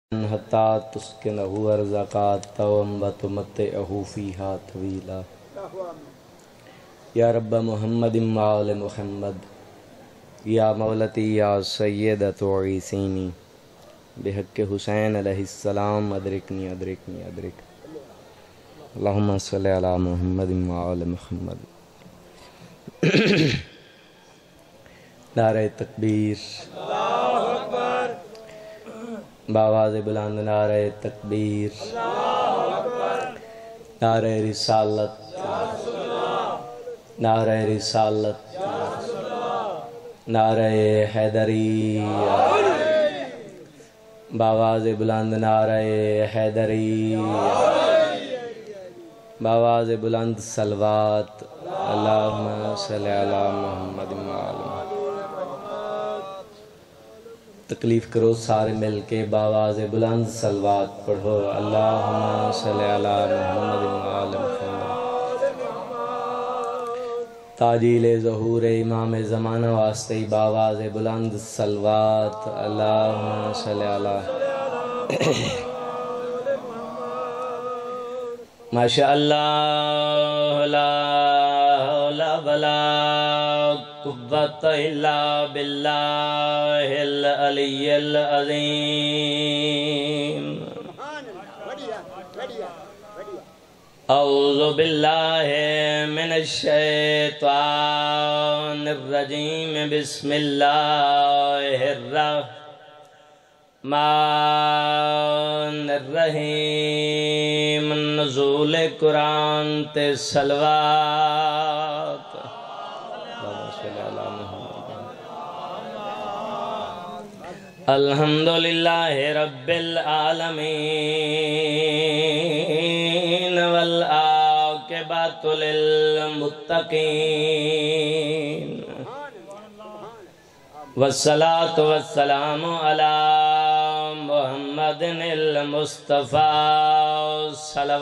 حتى تسكنه أرزقا وتمتعه فيها طويلا يا رب محمد وآل محمد يا مولتي يا سيدة عيسيني بحق حسين علیہ السلام ادرکنی ادرکنی ادرک اللہم صلی علی محمد وآل محمد نعرہ تکبیر بآواز بلند نعرہ تکبیر نعرہ رسالت نعرہ رسالت نعرہ حیدری بآواز بلند نعرہ حیدری بآواز بلند صلوات اللہم صلی علی محمد وآل محمد تکلیف کرو سارے مل کے بآواز بلند صلوات پڑھو اللہم صلی علی محمد وآل محمد تاجیل ظہور امام زمانہ واسطے بآواز بلند صلوات اللہم صلی علی ماشاء اللہ لا حول ولا قوة الا باللہ العلی العظیم اعوذ باللہ من الشیطان الرجیم بسم اللہ الرحمن الرحیم نزول قرآن تے صلوات الحمدللہ رب العالمین والعاقبۃ للمتقین والصلاة والسلام علی محمد المصطفیٰ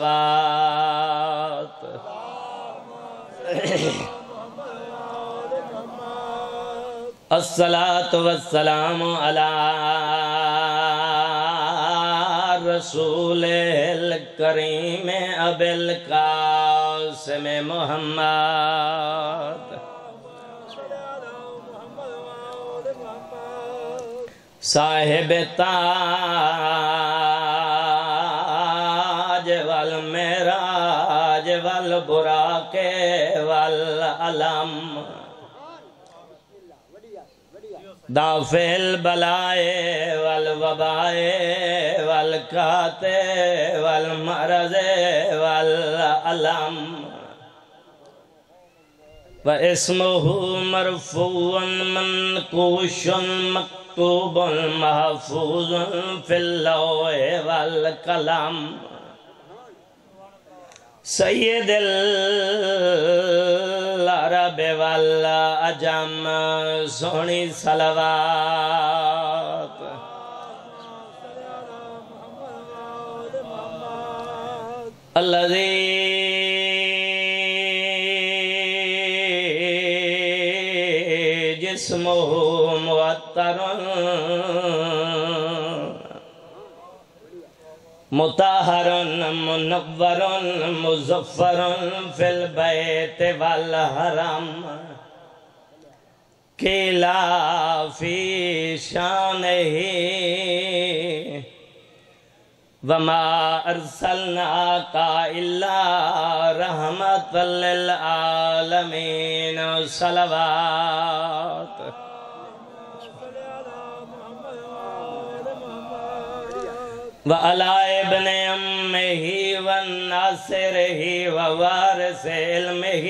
صلوات الصلاة والسلام علی رسول الکریم ابی القاسم محمد صاحب تاج والمعراج والبراق والعلم دافع البلائے والوبائے والقات والمرض والعلم واسمہ مرفوع منقوش مکتوب محفوظ فی اللوح والقلم سید العرب والعجم سونی صلوات الذی جسمہ معطر مطہر منور مظفر فی البیت والحرم قیلا فی شانہ وما ارسلناک الا رحمت للعالمین صلوات وعلى ابن امه والناصره ووارث علمه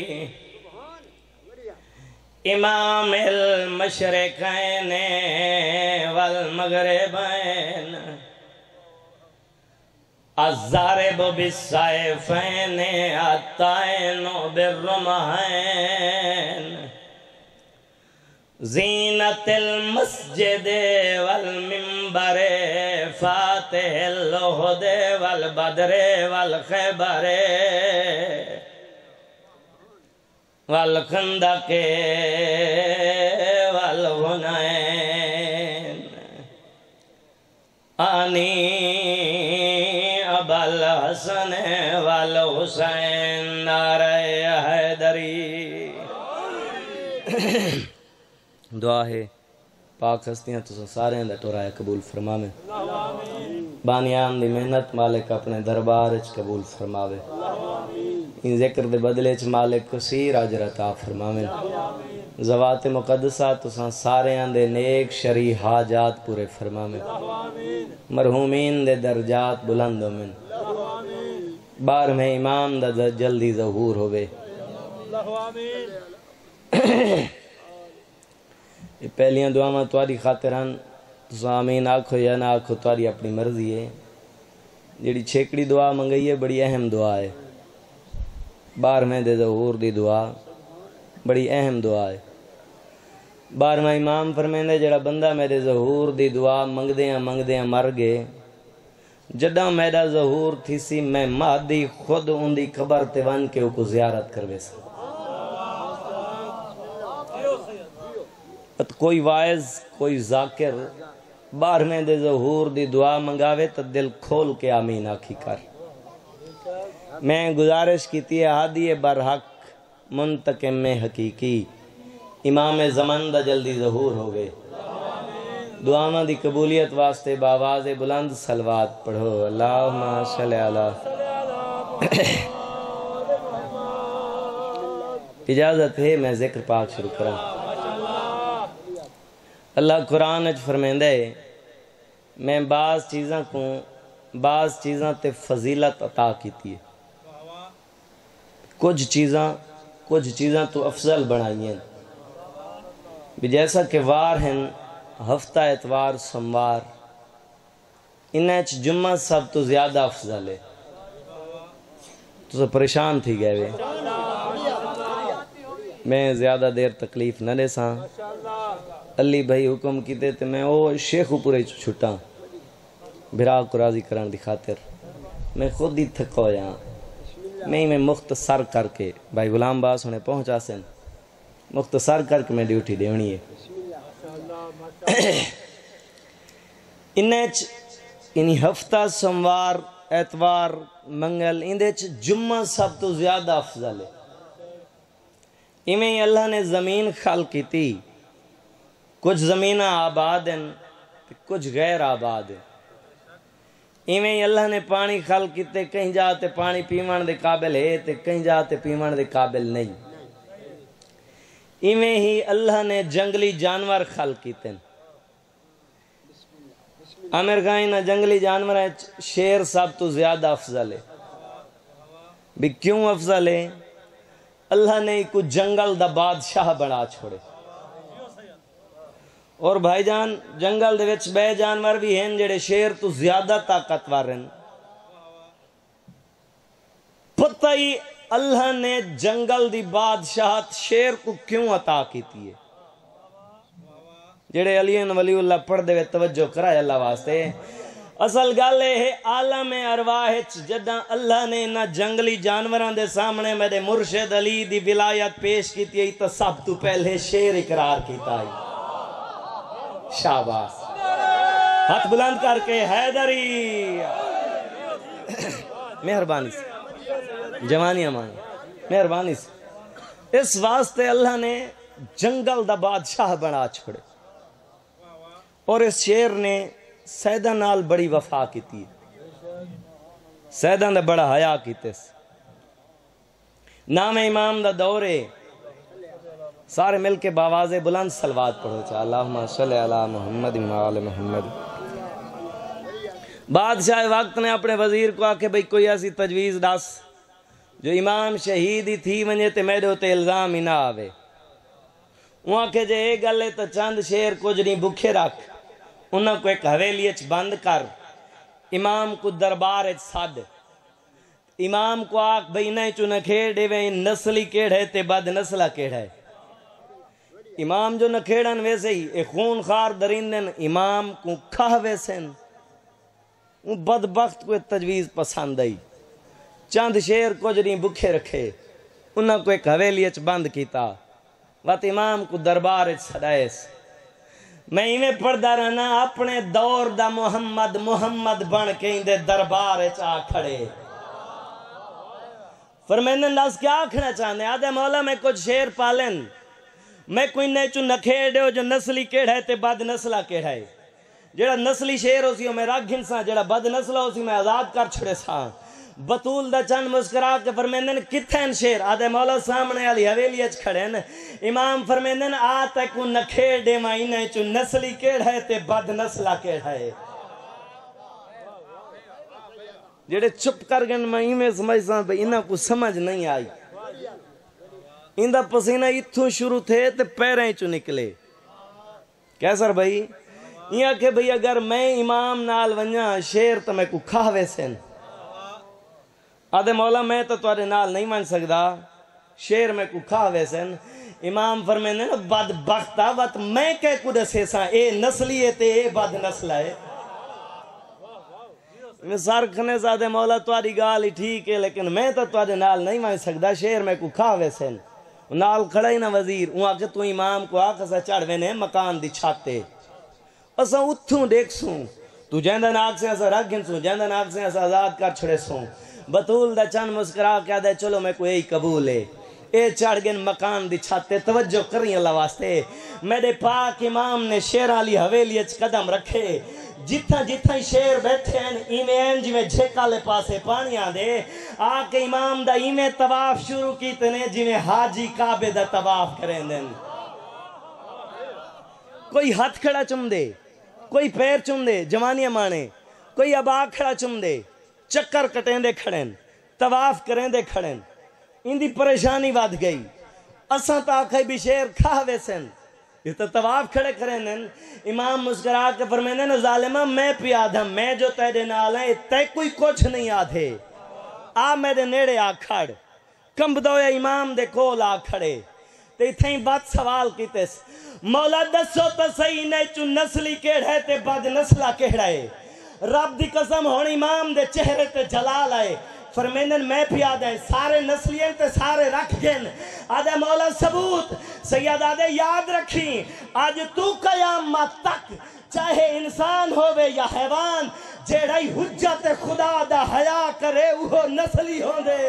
امام المشرقین والمغربین الضارب بالسیفین الطاعن بالرمحین زینت المسجد والمنبر فاتح الہد والبدر والخیبر والخندق والغنین آنی ابل حسن والحسین نعرہ حیدری۔ دعا ہے پاک ہستیاں تو سارے دا ٹورائے قبول فرماوے، بانیان دی محنت مالک اپنے دربار اچ قبول فرماوے، ان ذکر دے بدلے چ مالک کثیر اجر عطا فرماوے، زوات مقدسہ تساں سارے دے نیک شرعی حاجات پورے فرماوے، مرحومین دے درجات بلند ہومن، 12ویں امام دا جلدی ظہور ہوئے۔ یہ پہلیاں دعاواں تواڈی خاطران، تساں آمین آکھو یا نہ آکھو تواڈی اپنی مرضی ہے۔ جڑی چھیکڑی دعا منگئی ہے بڑی اہم دعا ہے، 12ویں دے ظہور دی دعا بڑی اہم دعا ہے۔ 12واں امام فرمیندے جڑا بندہ میرے ظہور دی دعا منگدیاں مر گئے، جڈاں میرا ظہور تھی سی میں مہدی خود ان دی قبر تے ون کے کو زیارت کروے سا۔ کوئی واعظ کوئی ذاکر 12ویں دے ظہور دی دعا منگاوے تو دل کھول کے آمین آکھی کر۔ میں گزارش کیتی ہے ہادی برحق منتقم میں حقیقی امام زمان دا جلدی ظہور ہوگے، دعاواں دی قبولیت واسطے باواز بلند صلوات پڑھو، اللہم صلی علی۔ اجازت ہے میں ذکر پاک شروع کروں۔ اللہ قرآن اچ فرمیندہ ہے میں بعض چیزاں تے فضیلت عطا کیتی ہے، کچھ چیزاں تو افضل بنائی ہیں، بھی جیسا کہ وار ہیں ہفتہ اتوار سموار، انہیں جمعہ سب تو زیادہ افضل ہے۔ تو پریشان تھی گئے وے، میں زیادہ دیر تکلیف نہ لے ساں، علی بھائی حکم کیتے تے میں او شیخ پورے چھٹا بھرا کو راضی کران دی خاطر، میں خود ہی تھکا ہویا، میں مختصر کر کے بھائی غلام باس ہونے پہنچا سن، مختصر کر کے میں ڈیوٹی دیونی ہے۔ انہیں ہفتہ سموار اتوار منگل اندھے جمعہ سب تو زیادہ افضل ہے۔ انہیں اللہ نے زمین خلق کی تھی، کچھ زمینہ آباد ہیں کچھ غیر آباد ہیں، ایویں اللہ نے پانی خلق کیتے، کہیں جاتے پانی پیمان دے قابل ہے تے کہیں جاتے پیمان دے قابل نہیں۔ ایویں ہی اللہ نے جنگلی جانور خلق کیتے، عامر خان جنگلی جانور ہے شیر سب تو زیادہ افضل ہے۔ بھی کیوں افضل ہے؟ اللہ نے کو جنگل دا بادشاہ بنا چھوڑے، اور بھائی جان جنگل دے وچ بے جانور بھی ہیں جڑے شیر تو زیادہ طاقتور ہیں۔ پتہ ہی اللہ نے جنگل دی بادشاہت شیر کو کیوں عطا کیتی ہے؟ جڑے علی ولی اللہ پڑھ دے توجہ کرائے اللہ واسطے، اصل گل ہے عالم ارواح جداں اللہ نے نہ جنگلی جانوراں دے سامنے میرے مرشد علی دی ولایت پیش کیتی ہے تو سب تو پہلے شیر اقرار کیتا ہے۔ شاباش، ہاتھ بلند کر کے حیدری، مہربانی سے جوانیاں مانگی، مہربانی سے۔ اس واسطے اللہ نے جنگل دا بادشاہ بنا چھوڑے، اور اس شیر نے سیدہ نال بڑی وفا کیتی ہے، سیدہ نے بڑا حیا کیتے، نام امام دا دورے، سارے مل کے باواز بلند صلوات پڑھو چاہ اللہم صلی علی محمد وعلی محمد۔ بادشاہ وقت نے اپنے وزیر کو آکے بھئی کوئی ایسی تجویز ڈاس جو امام شہید ہی تھی ونجے تے میرے ہوتے الزام ہی نہ آوے، وہاں کے جے ایک گلے تو چند شیر کچھ نہیں بکھے رکھ، انہاں کو ایک حویلی اچ بند کر، امام کو دربار اچ ساد، امام کو آکھ بھئی نہیں چونہ کھیڑے وے نسلی کیڑے تے بد نسلہ کیڑے، امام جو نہ کھیڑن ویسے ہی ایک خون خار درندن امام کو کھا ویسن، ان بدبخت کو تجویز پسند آئی، چند شیر کچھ نہیں بکھے رکھے، انہاں کو ایک حویلی اچ بند کیتا، وقت امام کو دربار اچ سڑائیس، میں ایویں پڑھدا رہنا اپنے دور دا محمد محمد بن کے اندے دربار آ کھڑے فرمیندے ناس کیا آکھنا چاہنے آدھے مولا میں کچھ شیر پالن میں کوئی نیچو نکھیڑے ہو جو نسلی کیڑا ہے تے بد نسلہ کیڑا ہے جڑا نسلی شیر ہو سی میں رکھ گھن سا جڑا بد نسلہ ہو سی میں آزاد کر چھڑے سا بطول دا چند مسکرا کے فرمیندن کتھین شیر آدھے مولا سامنے علی حویلی اچ کھڑے امام فرمیندن آتا کو نکھیڑے مائنے چو نسلی کیڑا ہے تے بد نسلہ کیڑا ہے جڑے چپ کر گن میں میں سمجھتا ہوں انہاں کو سمجھ نہیں آئی اندہ پسینہ اتھو شروع تھے تے پیریں چو نکلے کیسر بھائی یہ کہ بھئی اگر میں امام نال ونیا شیر تو میں کو کھاوے سن آدھے مولا میں تو تورے نال نہیں مان سکدا شیر میں کو کھاوے سن امام فرمینے نا بدبختہ وقت میں کہ کو دسے سا اے نسلی ہے تے اے بد نسلہ ہے میں سارکھنے سادھے مولا تواری گالی ٹھیک ہے لیکن میں تو توارے نال نہیں مان سکدا شیر میں کو کھاوے سن نال کھڑا ہی نا وزیر وہاں کہ تو امام کو آکھا سا چڑھوے نے مکان دی چھاتے اسا اتھوں دیکھ سوں تو جیندن آگ سے ایسا رکھ گن سوں جیندن آگ سے ایسا آزاد کر چھڑے سوں بطول دا چند مسکرا کیا دے چلو میں کو یہی قبول ہے اے چڑھ گن مکان دی چھاتے توجہ کریں اللہ واسطے میرے پاک امام نے شیر علی حویلی اچ قدم رکھے جتھا جتھا شیر بیٹھے ہیں ایمین جی میں جھیکا لے پاسے پانی آدھے آکے امام دا ایمیں طواف شروع کیتے نے جی میں حاجی کعبے دا طواف کریں دن کوئی ہاتھ کھڑا چم دے کوئی پیر چم دے جوانیاں مانے کوئی ابا کھڑا چم دے چکر کٹیں دے کھڑیں طواف کریں دے کھڑیں ان دی پریشانی واد گئی اساں تاکھے بھی شیر کھاوے سن یہ تو طواف کھڑے کریں دن امام مسکرا کے فرمینے نا ظالمہ میں پی آدھا میں جو تیرے نال ہیں تے کوئی کچھ نہیں آدھے آ میرے نیڑے آ کھڑ کمب دو یا امام دے کول آ کھڑے تے اتھیں بات سوال کیتے مولا دسو تو صحیح نہیں چو نسلی کیڑ ہے تے بد نسلہ کیڑ ہے رب دی قسم ہون امام دے چہرے تے جلال آئے فرمیندن میں بھی آدھے سارے نسلین تے سارے رکھ گن آدھے مولا ثبوت سید آدھے یاد رکھیں آج تو قیامت تک چاہے انسان ہوئے یا حیوان جیڑائی حجت خدا دا حیا کرے وہ نسلی ہوں دے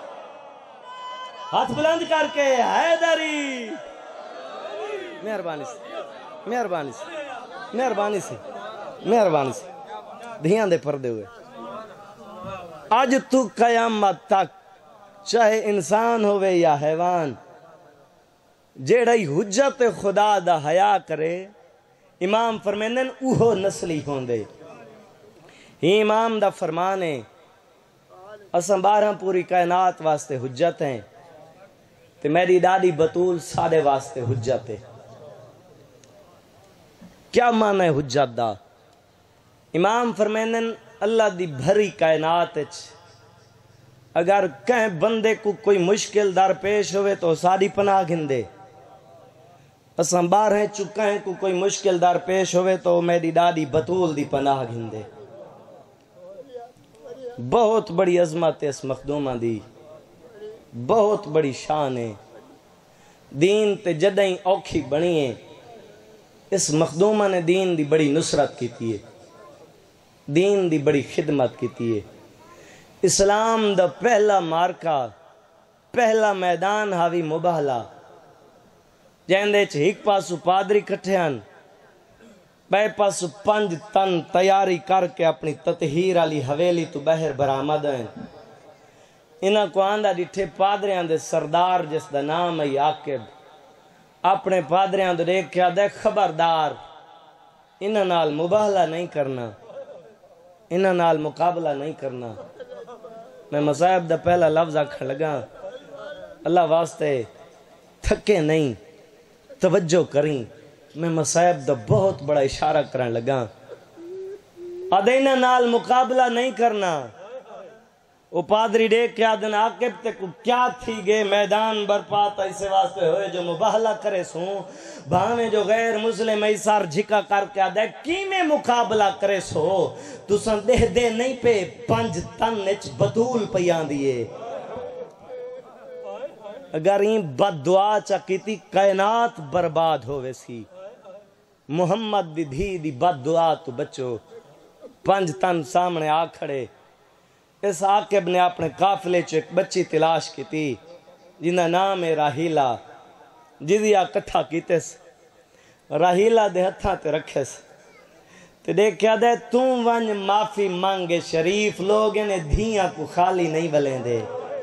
ہاتھ بلند کر کے حیدری مہربانی سے مہربانی سے مہربانی سے مہربانی سے دھیان دے پردے ہوئے آج تو قیامت تک چاہے انسان ہوئے یا حیوان جیڑائی حجت خدا دا حیا کرے امام فرمیندن اوہو نسلی ہوں دے ہی امام دا فرمانے اساں 12 پوری کائنات واسطے حجت ہیں تے میری دادی بطول ساڑے واسطے حجت ہے کیا معنی ہے حجت دا امام فرمیندن اللہ دی بھری کائنات اگر کہیں بندے کو کوئی مشکل در پیش ہوئے تو ساری پناہ گھندے اساں 12 چکیں کو کوئی مشکل در پیش ہوئے تو میری دادی بطول دی پناہ گھندے بہت بڑی عظمت ہے اس مخدومہ دی بہت بڑی شان ہے دین تے جدائیں اوکھی بنی ہے اس مخدومہ نے دین دی بڑی نصرت کی تھی دین دی بڑی خدمت کی تھی اسلام دا پہلا مارکا پہلا میدان ہاوی مباہلا جہندے چھ ایک پاسو پادری کٹھیان بے پاسو 5 تن تیاری کر کے اپنی تطہیر علی حویلی تو بہر برآمد ہیں انہاں کو آندہ ڈٹھے پادریاں دے سردار جس دا نام ہے عاقب اپنے پادریاں دے دیکھ کیا دے خبردار انہاں نال مباہلہ نہیں کرنا انہاں نال مقابلہ نہیں کرنا میں مصائب دا پہلا لفظ آکھن لگا اللہ واسطے تھکے نہیں توجہ کریں میں مصائب دا بہت بڑا اشارہ کرن لگا آدھے انہاں نال مقابلہ نہیں کرنا وہ پادری دیکھ کے آدھن عاقب تے کو کیا تھی گے میدان برپاتا اسے واسطے ہوئے جو مباہلہ کرے سوں بھاویں جو غیر مسلم ایسار جھکا کر کے آدھے کی میں مقابلہ کرے سو تو سن دے نہیں پہ 5 تن نچ بطول پیان دیئے اگر این بد دعا چا کیتی کائنات برباد ہوئے سی محمد دی دھی دی بد دعا تو بچو. 5 تن سامنے آ کھڑے. اس عاقب نے اپنے قافلے چ ایک بچی تلاش کی تھی جنہ نام ہے راہیلا. جدیا کٹھا کیتس راہیلا دے ہتھاں تے رکھس تے دیکھیا دے توں ونج معافی مانگے شریف لوگ نے دھیاں کو خالی نہیں بلیں دے.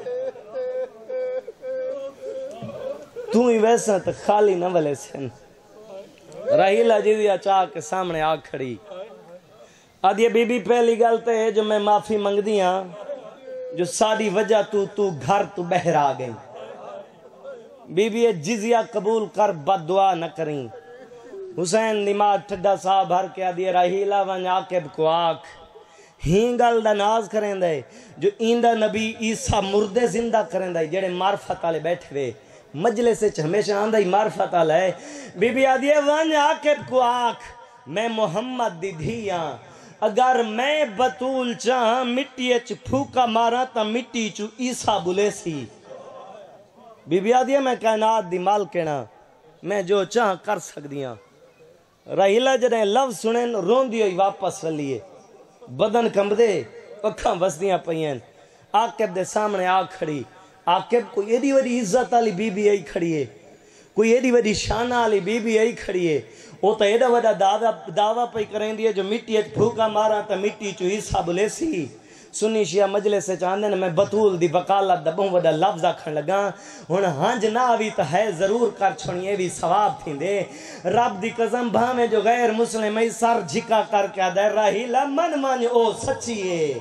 تو ہی ویسا تو خالی نہ بلے سن. راہیلا جدیا چاہ کے سامنے آ کھڑی. آدھی بی بی پہلی گلتے ہے جو میں معافی منگ دیاں جو ساری وجہ تو گھر تو بہر آ گئی. بی بی جزیہ قبول کر بد دعا نہ کریں. حسین نماز ٹھڈا صاحب بھر کے آدھی راہیلا ون عاقب کو آکھ ہی گل دا ناز کریں دے جو ایندہ نبی عیسیٰ مردے زندہ کریں دے جڑے معرفت والے بیٹھے وے مجلس سے ہمیشہ آندہ ہی معرفت والا ہے. بی بی آدھی ون عاقب کو آکھ میں محمد دی دھیاں اگر میں بطول چاہاں مٹی اچ پھوکا مارا تا مٹی چو عیسیٰ بلے سی. بی بی آدھی میں کائنات دی مالکنا میں جو چاہاں کر سکدیاں. راہیلا جنہیں لفظ سنیں رون دیو ہی واپس ولیے بدن کم دے اکھاں بسدیاں پئیں. عاقب دے سامنے آ کھڑی. عاقب کوئی ایڈی وڈی عزت والی بی بی آئی کھڑی ہے کوئی ایڈی وڈی شانہ والی بی بی آئی کھڑی ہے. وہ تو ایڈا وڈا دعویٰ پہ کریں دی جو مٹی اچ پھوکا مارا تا مٹی چو عیسیٰ بلے سی. سنی شیعہ مجلس سے چاہندے نے میں بطول دی وکالت دا بہت وڈا لفظ آکھن لگا ہن ہنج نہ آوی تا ہے ضرور کر چھوڑیے بھی ثواب تھیندے. رب دی قسم بھاویں جو غیر مسلم ای سر جھکا کر کے آدھے راہیلا من او سچی ہے.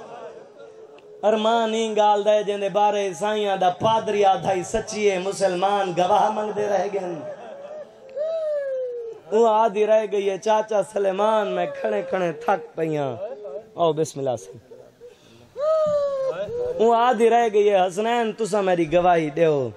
ارمان ہی گال دے جندے بارے سائیاں دا پادری آدھا ہی سچی ہے. مسلمان گواہ منگ دے رہ گئے. وہ آدھی رہ گئی ہے چاچا سلیمان میں کھڑے کھڑے تھک پئیاں. او بسم اللہ سے. وہ آدھی رہ گئی ہے حسنین تسا میری گواہی دیو.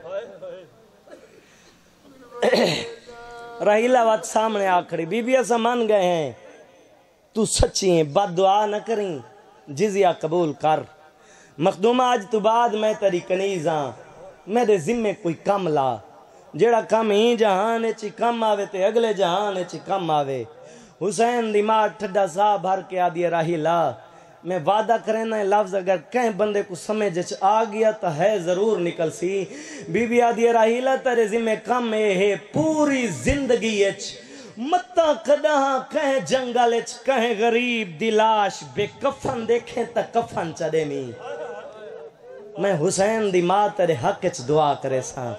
راہیلا وقت سامنے آ کھڑی. بی بی ایسا مان گئے ہیں تو سچی ہیں بد دعا نہ کریں جزیہ قبول کر. مخدومہ آج تو بعد میں تیری کنیز ہاں میرے ذمے کوئی کم لا جیڑا کم ہی جہان چی کم آوے تے اگلے جہان چی کم آوے. حسین دماغ ٹھڈا سا بھر کے آدھی راہیلا میں وعدہ کریں نا لفظ اگر کہیں بندے کو سمجھ آ گیا تو ہے ضرور نکل سی. بی بی آدھی راہیلا تیرے ذمہ کم ہے پوری زندگی اچ متا کدہاں کہیں جنگل اچ کہیں غریب دی لاش بے کفن دیکھیں تا کفن چڑے می. میں حسین دی ماں تیرے حق اچ دعا کرے ساں.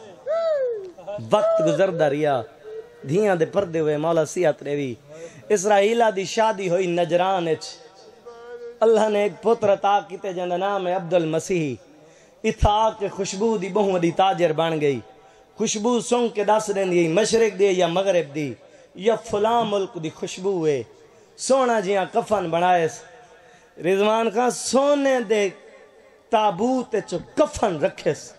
وقت گزردہ ریا دھیاں دے پردے ہوئے مولا سیات ریوی. اسرائیلہ دی شادی ہوئی نجران اچ. اللہ نے ایک پتر عطا کیتے جنہ نام ہے عبدالمسیح. اتھا کے خوشبو دی بہوں دی تاجر بن گئی. خوشبو سنگ کے دس دیں دی مشرق دی یا مغرب دی یا فلاں ملک دی خوشبو ہے. سونا جیاں کفن بنائے. رضوان خان سونے دے تابوت چو کفن رکھس.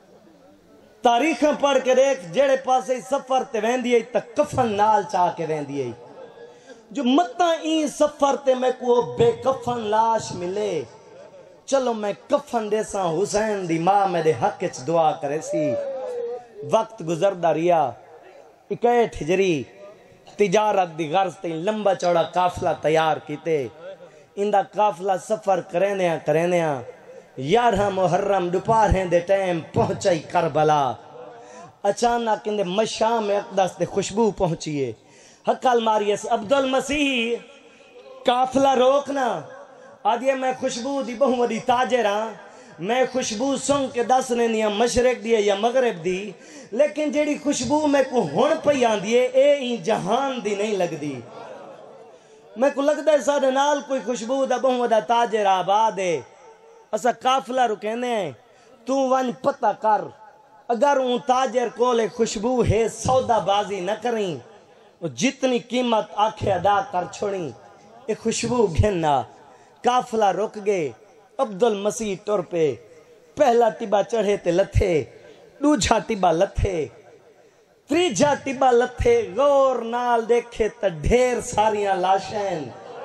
تاریخیں پڑھ کے دیکھ جیڑے پاسے سفر تے ویندی ہے تا کفن نال چاہ کے ویندی ہے. جو متا این سفر تے میں کو بے کفن لاش ملے چلو میں کفن دے ساں حسین دی ماں میرے حق اچ دعا کرے سی. وقت گزردہ ریا 61 ہجری تجارت دی غرض تے لمبا چوڑا قافلہ تیار کیتے. اندہ قافلہ سفر کریندیاں 11 محرم دوپہریں دے ٹائم پہنچائی کربلا. اچانک اندے مشام اقدس دے خوشبو پہنچیے. حقال ماریس عبدالمسیح قافلہ روکنا آدھے میں خوشبو دی بہوں وڈی تاجر ہاں. میں خوشبو سنگ کے دس نینیاں مشرق دی یا مغرب دی لیکن جیڑی خوشبو میں کو ہون پئی آندی ہے اے این جہان دی نہیں لگ دی. میں کو لگتا ہے سارے نال کوئی خوشبو دا بہوں وڈا تاجر آباد ہے. اسا قافلہ رکینے ہیں تو ون پتہ کر اگر اون تاجر کولے خوشبو ہے سودا بازی نہ کریں جتنی قیمت آنکھیں ادا کر چھوڑیں ایک خوشبو گھننا. قافلہ رک گئے. عبدالمسیح ٹر پہ پہلا ٹبا چڑھے تے لتھے دوجھا ٹبا لتھے تریجھا ٹبا لتھے. غور نال دیکھے تا ڈھیر ساریاں لاشیں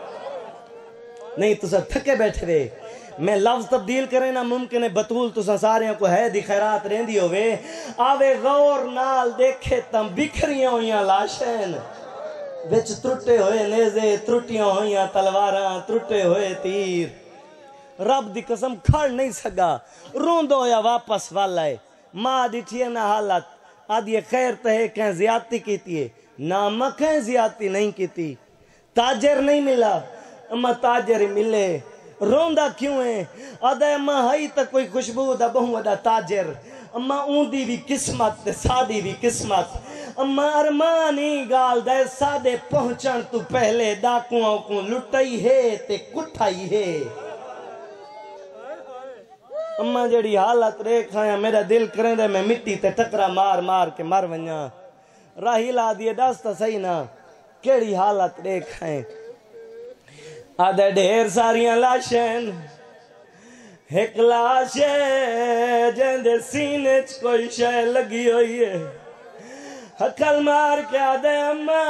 نہیں تو سا تھکے بیٹھے رہے. میں لفظ تبدیل کریں نا ممکن ہے بطول تو ساریاں کو ہے دی خیرات رہندی ہوئے. آوے غور نال دیکھے تا بکھریاں ہویاں لاشیں وچ ترٹے ہوئے نیزے، ترٹیاں ہوئیاں تلواراں، ترٹے ہوئے تیر. رب دی قسم کھڑ نہیں سکا، روندو ہویا واپس والا ہے. ماں ڈٹھی ہے نا حالت، آدھی خیر تہے کہیں زیادتی کیتی ہے، نہ کہیں زیادتی نہیں کیتی. تاجر نہیں ملا، اما تاجر ملے. روندا کیوں ہے؟ آدھا اما ہائی تک کوئی خوشبو دا بہوں دا تاجر. اما اون دی بھی قسمت تے ساڈی بھی قسمت. اما ارمانی گال دے سادے پہنچن تو پہلے ڈاکواں کو لٹائی ہے تے کٹھائی ہے. اما جڑی حالت ریکھایا میرا دل کریں دے میں مٹی تے ٹکرا مار مار کے مر ونجاں. راہی لا دیے دس تا صحیح نا کیڑی حالت ریکھائیں. آدھے ڈھیر ساریاں لاشیں، ایک لاش ہے جندے سینے چ کوئی شے لگی ہوئی ہے. حکل مار کے آدھے اماں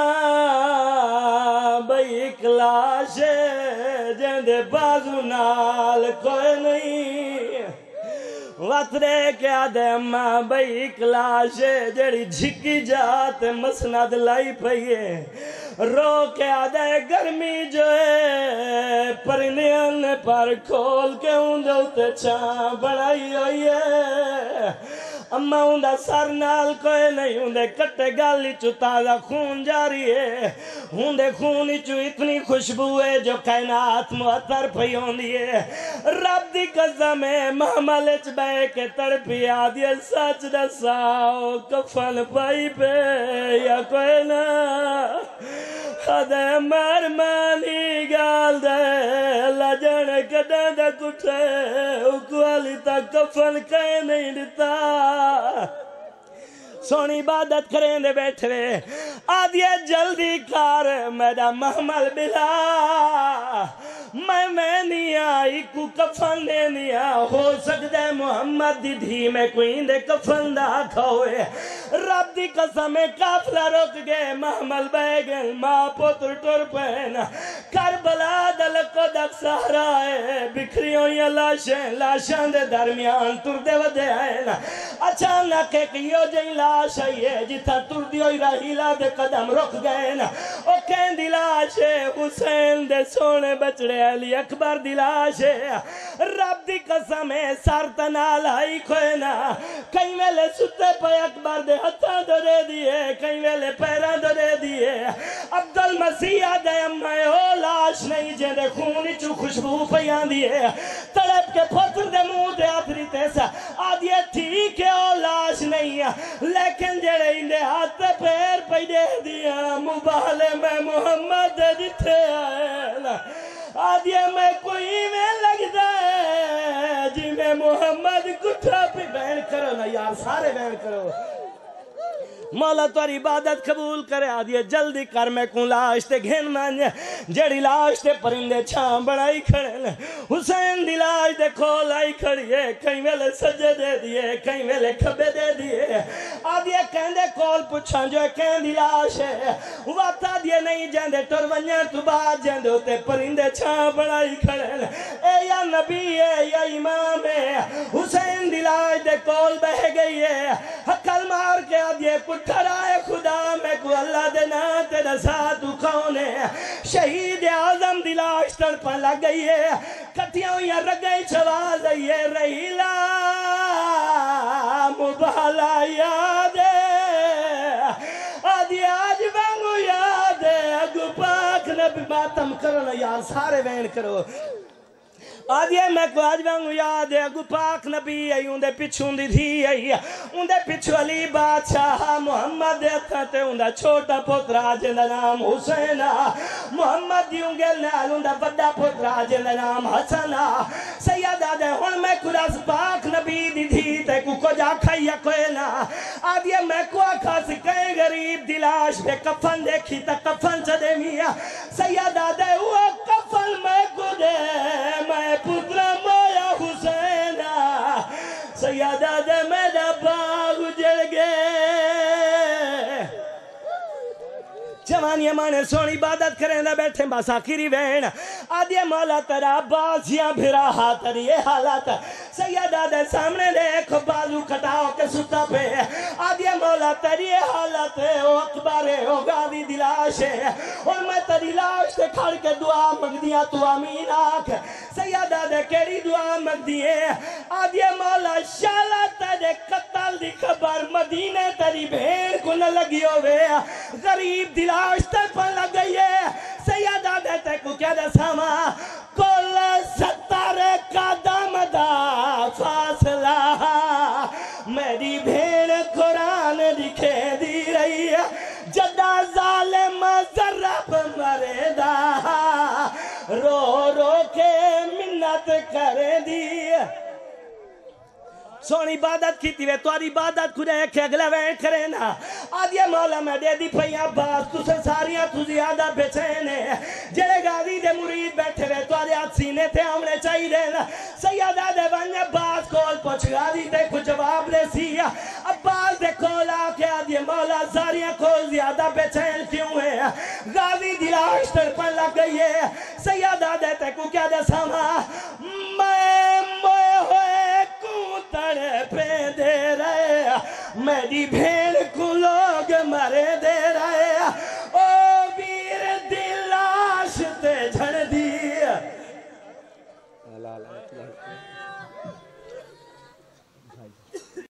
بھئی ایک لاش ہے جندے بازو نال کوئی نہیں. وقت دے کے آدھے اماں بھئی ایک لاش ہے جڑی جھکی جات مسند لائی پئیے. رو کے آدھے گرمی جو ہے پرندیاں نے پر کھول کے اندے اتے چھاں بڑھائی ہوئی ہے. اما اندہ سر نال کوئی نہیں، اندے کٹے گالی چو تازہ خون جاری ہے. اندے خون چو اتنی خوشبو ہے جو کائنات معطر پئی ہوندی ہے. رب دی قسم ہے محمل چ بے کے تڑپی آدھی سچ دساؤ کفن پائی پہ یا کوئی نہ. خدے مرمانی گال دے لجن کدے دے کٹھے اکوالی تا کفن کہیں نہیں دیتا. سونی عبادت کریں دے بیٹھے وے آدھی جلدی کار میرا محمل بلا. میں نہیں آئی کو کفن دے نہیں ہو سکتا ہے محمد دی دھی میں کوئی دے کفن دا کھوئے. رب دی قسم قافلہ رک گئے محمل بے گئے ماں پتر ٹر پہنا. کربلا دلکو دک سہرا ہے بکھری ہوئی لاشیں لاشاں دے درمیان تر دے ودے آئے نا. اچانک ایک یو جئی لاش آئی ہے جتھا تر دی ہوئی راہیلا دے قدم رک گئے نا. او کہیں دی لاش ہے حسین دے سونے بچڑے علی اکبر دی لاش ہے. رب دی قسم ہے سر تنال آئی کھوئے نا. کئی ویلے ستے پہ اکبر دے ہتھاں دو دے دیئے کئی ویلے پیران دو دے دیئے. عبدالمسیح دے امائے ہو لاش نہیں جیندے خونی چو خوشبو پیان دیئے. تڑپ کے پھتر دے منہ دے آتری تیسا آدھیے ٹھیک ہے او لاش نہیں لیکن جڑے اندے ہاتھ پیر پہ دے دیا مبالے میں محمد دے دیتے آئے. آدھیے میں کوئی میں لگتا ہے جی میں محمد کٹھا پہ بین کرو نا یار سارے بین کرو. مولا تواری عبادت قبول کرے. آدھیے جلدی کر میں کون لاش تے گھن مانجے جڑی لاش تے پرندے چھاں بڑائی کھڑے. حسین دی لاش دے کھول آئی کھڑی ہے کہیں ویلے سجے دے دیئے کہیں ویلے کھبے دے دیئے. آدھیے کہیں دے کول پچھاں جو ہے کہیں دی لاش ہے. وقت آدھیے نہیں جاندے ٹر ونجے تو بعد جاندے ہوتے پرندے چھاں بڑائی کھڑے. اے یا نبی ہے یا امام ہے حسین دی لاش دے کول بہ گئی ہے. حقل مار کے آدھیے ٹھرائے خدا میں کو اللہ دینا تیرا ساتھ کون ہے. شہید اعظم دی لاش تڑپن لگ گئی ہے کٹیاں ہوئی رگیں چھواز ہے رہیلا مبالا یاد ہے. آدھی آج بانگو یاد ہے اگو پاک نبی ماتم کرو نا یار سارے وین کرو. آدھیے میں کو آج بانگو یاد ہے اگو پاک نبی آئی اندے پچھوں دی دھی آئی اندے پچھو علی بادشاہ محمد دیتا تے اندہ چھوٹا پترا جندہ نام حسین. محمد دی انگل نال اندہ بڑا پترا جندہ نام حسن. سید آدھے ہون میں کو راس پاک نبی دی دھی تے کو جا کھائی کوئی نا. آدھیے میں کو آکھا سکیں غریب دلاش پہ کفن دیکھی تا کفن چدے میاں. سید آدھے وہ کفن میں کو دے میں پترا مویا حسین. سیادہ دے میرا باغ اجڑ گئے. جوانی مانے سونی عبادت کریں دا بیٹھیں بس آخری وین. آج آدھے مولا تیرا بازیاں بھرا ہاتھ یہ حالت سیدہ دے سامنے دیکھ بازو کھٹاؤ کے ستا پہ آدھے مولا تیری حالت ہے او اکبر ہے او غازی دی لاش ہے اور میں تیری لاش سے کھڑ کے دعا مانگ دیا تو آمین آکھ سیدہ دے کیڑی دعا مانگ دیے آدھے مولا شالا تیرے قتل دی خبر مدینے تیری بھین کو نہ لگی ہوئے غریب دی لاش تے پر لگ گئی ہے سیدہ دے تے کو کیا دے ساما کل 70 قدم دا فاصلہ میری بھین قرآن لکھے دی رہی ہے جدہ ظالم ضرب مرے دا رو رو کے منت کرے دی سونی عبادت کی تیوے تو عبادت کو جائے کہ اگلے وینٹ کرے نا آدھیا مولا میں دے دی پھئیاں باز تو سے ساریاں تو زیادہ بیچینے جڑے غازی دے مرید بیٹھے رہے تو آدھے آت سینے تھے ہمنے چاہی دینا سیدہ دے بنجے باز کول پوچھ غازی دے کو جواب دے سیا اب باز دے کول آکے آدھیا مولا ساریاں کول زیادہ بیچین کیوں ہے غازی دلاش تر پر لگ گئی ہے سیدہ دے تے کو کیا دے ساما میں موئے ہوئے کونتر پہ دے رہے میری بھیڑ کو لوگ مرے دے رہے